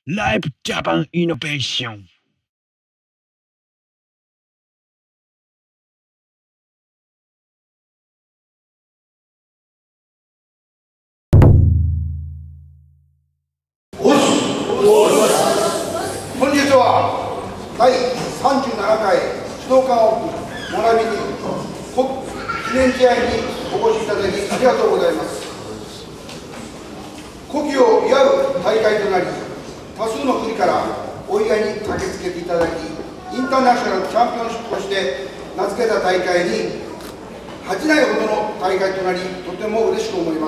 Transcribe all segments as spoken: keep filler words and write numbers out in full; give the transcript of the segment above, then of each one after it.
Live Japan Innovation. 本日はだいさんじゅうななかい指導官オープン並びに国記念試合にお越しいただきありがとうございます。古希を祝う大会となり、多数の国からお祝いに駆けつけていただき、インターナショナルチャンピオンシップとして名付けた大会に恥じないほどの大会となり、とても嬉しく思います。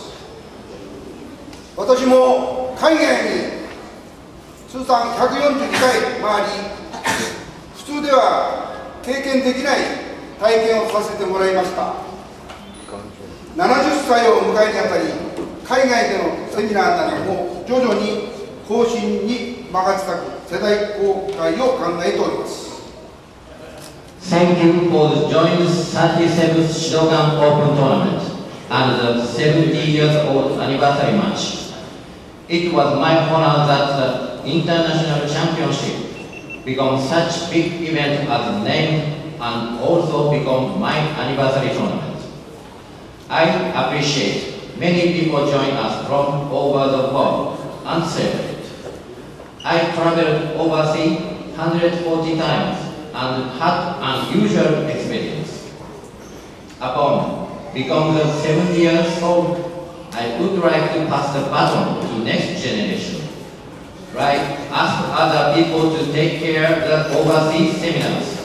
私も海外に通算ひゃくよんじゅうにかい回り、普通では経験できない体験をさせてもらいました。ななじゅっさいを迎えにあたり、海外でのセミナーなども徐々に更新に間がつかく世代交代を考えております。 Thank you for joining the thirty-seventh Shodokan Open Tournament and the seventy years old anniversary match. It was my honor that the International Championship became such big event as the name and also become my anniversary tournament. I appreciate many people join us from over the world and celebrate. I traveled overseas one hundred forty times and had an unusual experience. Upon becoming seventy years old, I would like to pass the baton to next generation. Right, ask other people to take care of the overseas seminars.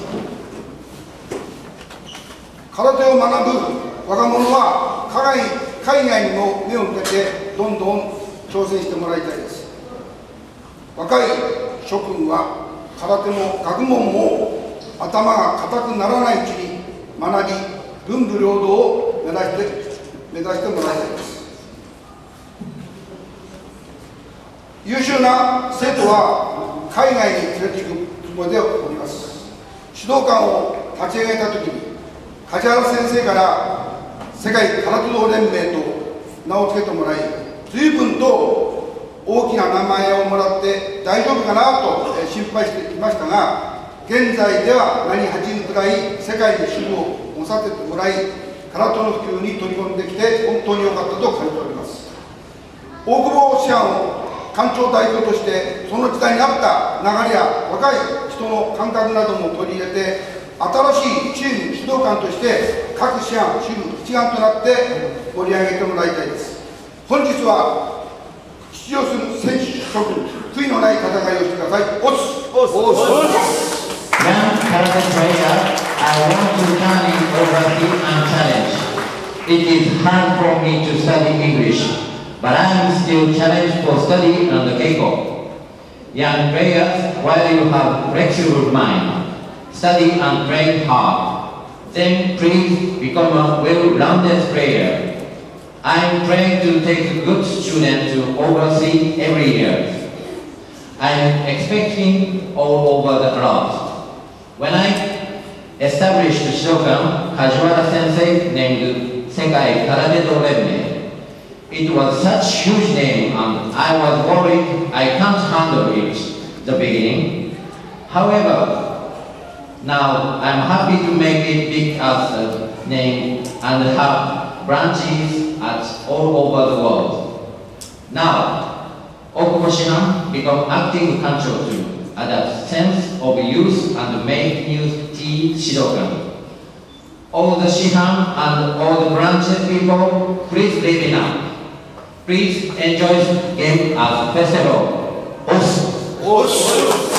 空手を学ぶ若者は海外海外にも目を向けてどんどん挑戦してもらいたいです。若い諸君は空手も学問も頭が固くならないうちに学び、文武両道を目指して目指してもらいたいです。優秀な生徒は海外に連れて行くつもりでおります。指導官を立ち上げたときに梶原先生から世界空手道連盟と名を付けてもらい、随分と大きな名前をもらって大丈夫かなと心配していましたが、現在では名に恥じぬくらい世界に支部を持たせてもらい、空手の普及に取り込んできて本当に良かったと感じております。大久保師範を官庁代表としてその時代に合った流れや若い人の感覚なども取り入れて、新しいチーム指導官として各師範支部一丸となって盛り上げてもらいたいです。本日は出場する選手諸君、悔いのない戦いをしてください。おつおつおつ Young karate player, I want to turn it overseas and challenge. It is hard for me to study English, but I am still challenged for study and Keiko. Young players, while you have flexible mind, study and train hard. Then please become a well-rounded player. I am trying to take a good student to overseas every year. I am expecting all over the world. When I established Shodokan, Kajiwara Sensei named Sekai Karate Do Renmei. It was such huge name and I was worried I can't handle it at the beginning. However, now I'm happy to make it big as a name and have branches at all over the world. Now, Okubo Shihan become acting control to adapt sense of use and make new tea Shodokan. All the Shihan and all the branches people, please live it up. Please enjoy the game as a festival. Os. Os.